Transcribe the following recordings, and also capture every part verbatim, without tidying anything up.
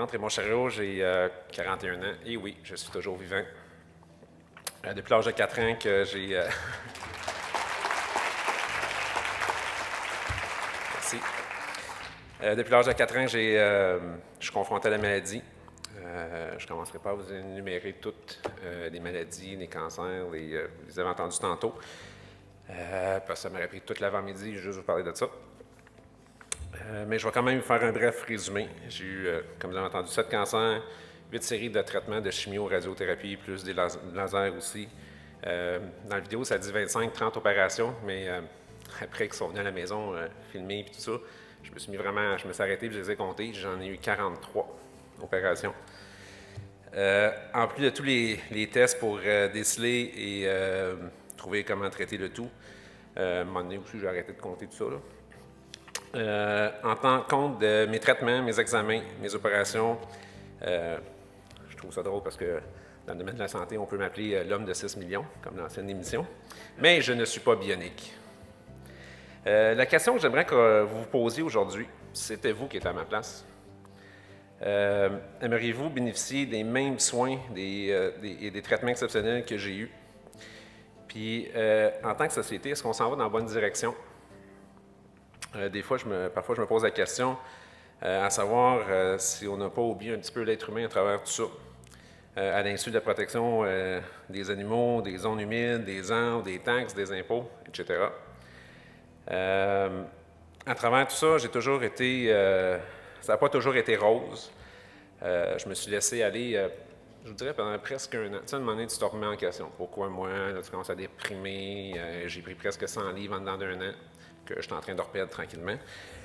présente Raymond Chariot, j'ai euh, quarante et un ans, et oui, je suis toujours vivant. Euh, depuis l'âge de quatre ans que j'ai... Euh... Merci. Euh, depuis l'âge de quatre ans, j'ai, euh, je suis confronté à la maladie. Euh, je ne commencerai pas à vous énumérer toutes euh, les maladies, les cancers, les, euh, vous les avez entendus tantôt, euh, parce que ça m'aurait pris toute l'avant-midi juste vous parler de ça. Euh, mais je vais quand même faire un bref résumé. J'ai eu, euh, comme vous avez entendu, sept cancers, huit séries de traitements de chimio, radiothérapie, plus des las lasers aussi. Euh, dans la vidéo, ça dit vingt-cinq trente opérations, mais euh, après qu'ils sont venus à la maison euh, filmer et tout ça, je me suis mis vraiment, je me suis arrêté et je les ai comptés. J'en ai eu quarante-trois opérations. Euh, en plus de tous les, les tests pour euh, déceler et euh, trouver comment traiter le tout, euh, à un moment donné aussi, j'ai arrêté de compter tout ça, là. Euh, en tenant compte de mes traitements, mes examens, mes opérations, euh, je trouve ça drôle parce que dans le domaine de la santé, on peut m'appeler euh, l'homme de six millions, comme dans l'ancienne émission, mais je ne suis pas bionique. Euh, la question que j'aimerais que vous vous posiez aujourd'hui, si c'était vous qui étiez à ma place, euh, aimeriez-vous bénéficier des mêmes soins des, euh, des, et des traitements exceptionnels que j'ai eus? Puis, euh, en tant que société, est-ce qu'on s'en va dans la bonne direction? Euh, des fois, je me, parfois, je me pose la question euh, à savoir euh, si on n'a pas oublié un petit peu l'être humain à travers tout ça, euh, à l'insu de la protection euh, des animaux, des zones humides, des arbres, des taxes, des impôts, et cetera. Euh, à travers tout ça, j'ai toujours été, euh, ça n'a pas toujours été rose. Euh, je me suis laissé aller, euh, je vous dirais, pendant presque un an. Tu sais, à un moment donné, tu te remets en question. Pourquoi moi? Là, tu commences à déprimer. Euh, j'ai pris presque cent livres en dedans d'un an, que je suis en train de reperdre tranquillement.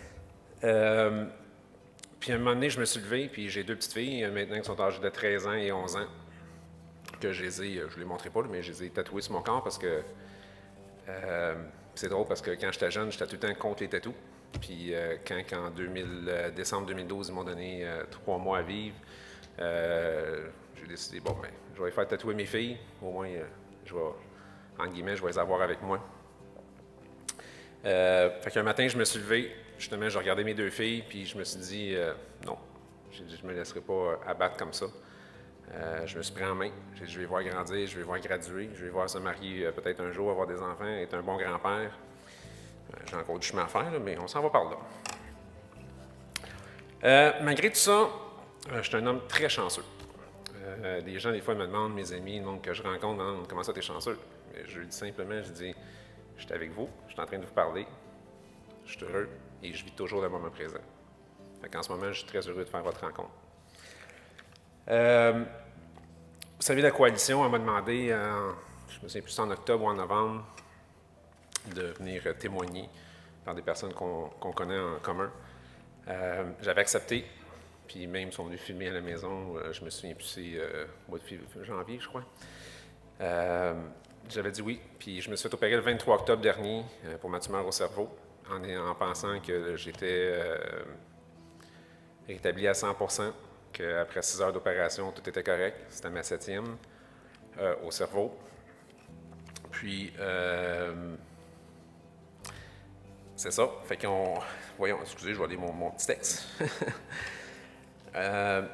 Euh, puis à un moment donné, je me suis levé, puis j'ai deux petites filles, maintenant qui sont âgées de treize ans et onze ans, que je les ai, je ne les montrerai pas, mais je les ai tatouées sur mon corps parce que euh, c'est drôle parce que quand j'étais jeune, j'étais tout le temps contre les tatous. Puis euh, quand, en deux mille, euh, décembre deux mille douze, ils m'ont donné euh, trois mois à vivre, euh, j'ai décidé, bon, ben, je vais faire tatouer mes filles, au moins, euh, je vais, entre guillemets, je vais les avoir avec moi. Euh, fait qu'un matin, je me suis levé, justement, je regardais mes deux filles, puis je me suis dit, euh, non, j'ai dit, je ne me laisserai pas abattre comme ça. Euh, je me suis pris en main, j'ai dit, je vais les voir grandir, je vais les voir graduer, je vais les voir se marier euh, peut-être un jour, avoir des enfants, être un bon grand-père. Euh, j'ai encore du chemin à faire, là, mais on s'en va par là. Euh, malgré tout ça, euh, je suis un homme très chanceux. Euh, des gens, des fois, me demandent, mes amis, donc, que je rencontre, me demandent comment ça, t'es chanceux? Mais je lui dis simplement, je dis, je suis avec vous, je suis en train de vous parler, je suis heureux et je vis toujours le moment présent. Fait qu'en ce moment, je suis très heureux de faire votre rencontre. Euh, vous savez, la coalition, elle m'a demandé, euh, je me souviens plus en octobre ou en novembre, de venir témoigner par des personnes qu'on qu'on connaît en commun. Euh, J'avais accepté, puis même ils sont venus filmer à la maison, euh, je me souviens plus, c'est euh, au mois de janvier, je crois. Euh, J'avais dit oui, puis je me suis fait opérer le vingt-trois octobre dernier euh, pour ma tumeur au cerveau, en, en pensant que j'étais euh, rétabli à cent pour cent, qu'après six heures d'opération, tout était correct. C'était ma septième euh, au cerveau. Puis, euh, c'est ça. Fait qu'on... Voyons, excusez, je vais lire mon, mon petit texte. euh,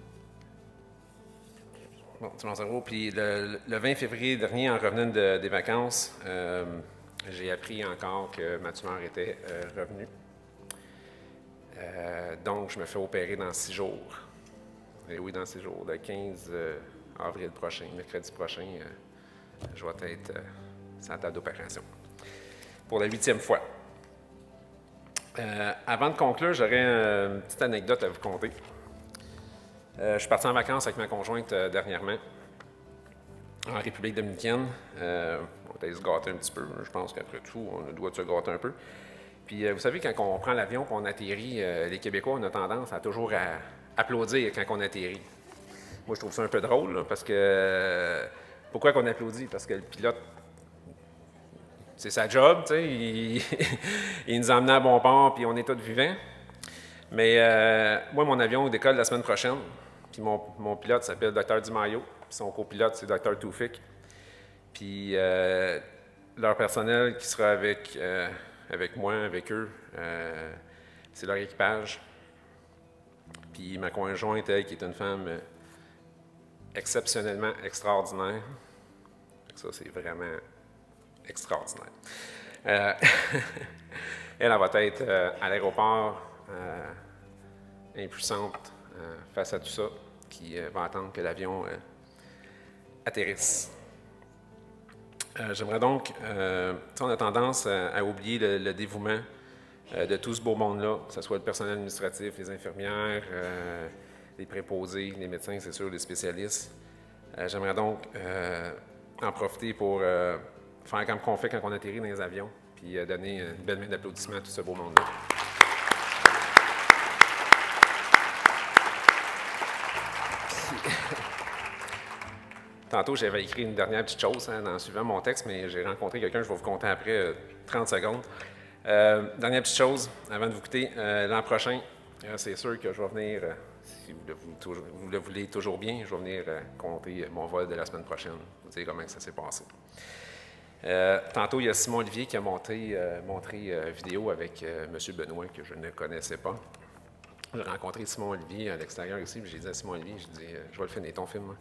Bon, tu m'en cerveau. Puis le, le vingt février dernier, en revenant de, des vacances, euh, j'ai appris encore que ma tumeur était euh, revenue. Euh, donc, je me fais opérer dans six jours. Et oui, dans six jours, le quinze avril prochain, mercredi prochain, euh, je vais être euh, sur la table d'opération. Pour la huitième fois. Euh, avant de conclure, j'aurais une petite anecdote à vous conter. Euh, je suis parti en vacances avec ma conjointe euh, dernièrement, en République dominicaine. Euh, on est allé se gâter un petit peu. Je pense qu'après tout, on doit se gâter un peu. Puis, euh, vous savez, quand on prend l'avion et qu'on atterrit, euh, les Québécois, on a tendance à toujours à applaudir quand on atterrit. Moi, je trouve ça un peu drôle, là, parce que... Euh, pourquoi qu'on applaudit? Parce que le pilote, c'est sa job, tu sais. Il, il nous emmenait à bon port, puis on est tous vivants. Mais euh, moi, mon avion décolle la semaine prochaine. Puis mon, mon pilote s'appelle docteur Di Maio. Puis son copilote, c'est docteur Toufik. Puis euh, leur personnel qui sera avec, euh, avec moi, avec eux, euh, c'est leur équipage. Puis ma conjointe, elle, qui est une femme euh, exceptionnellement extraordinaire. Ça, c'est vraiment extraordinaire. Euh, elle, elle va être euh, à l'aéroport, euh, impuissante euh, face à tout ça, qui euh, va attendre que l'avion euh, atterrisse. Euh, J'aimerais donc, euh, on a tendance à, à oublier le, le dévouement euh, de tout ce beau monde-là, que ce soit le personnel administratif, les infirmières, euh, les préposés, les médecins, c'est sûr, les spécialistes. Euh, J'aimerais donc euh, en profiter pour euh, faire comme qu'on fait quand on atterrit dans les avions, puis euh, donner une belle main d'applaudissement à tout ce beau monde-là. Tantôt, j'avais écrit une dernière petite chose hein, en suivant mon texte, mais j'ai rencontré quelqu'un, je vais vous compter après euh, trente secondes. Euh, dernière petite chose, avant de vous quitter, euh, l'an prochain, euh, c'est sûr que je vais venir, euh, si vous le, voulez toujours, vous le voulez toujours bien, je vais venir euh, compter mon vol de la semaine prochaine, vous dire comment ça s'est passé. Euh, tantôt, il y a Simon Olivier qui a monté, euh, montré euh, vidéo avec euh, M. Benoît, que je ne connaissais pas. J'ai rencontré Simon Olivier à l'extérieur ici, puis j'ai dit à Simon Olivier, j'ai dit, euh, je vais le finir ton film, moi.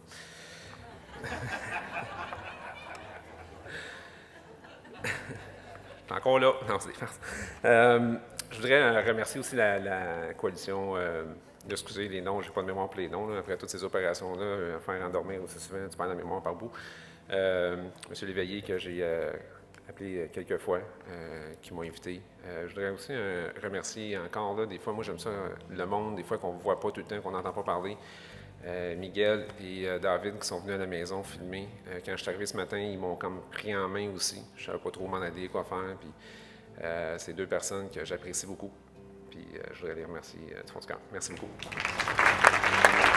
Encore là, non, c'est des farces. Euh, je voudrais remercier aussi la, la coalition, euh, excusez les noms, je n'ai pas de mémoire pour les noms, là, après toutes ces opérations-là, euh, faire endormir aussi souvent, tu perds la mémoire par bout. Euh, M. Léveillé, que j'ai euh, appelé quelques fois, euh, qui m'ont invité. Euh, je voudrais aussi euh, remercier encore, là, des fois, moi j'aime ça, le monde, des fois qu'on ne voit pas tout le temps, qu'on n'entend pas parler. Euh, Miguel et euh, David qui sont venus à la maison filmer. Euh, quand je suis arrivé ce matin, ils m'ont comme pris en main aussi. Je ne savais pas trop m'en aller, quoi faire. Puis, euh, c'est deux personnes que j'apprécie beaucoup. Puis, euh, je voudrais les remercier euh, du fond du cœur. Merci beaucoup.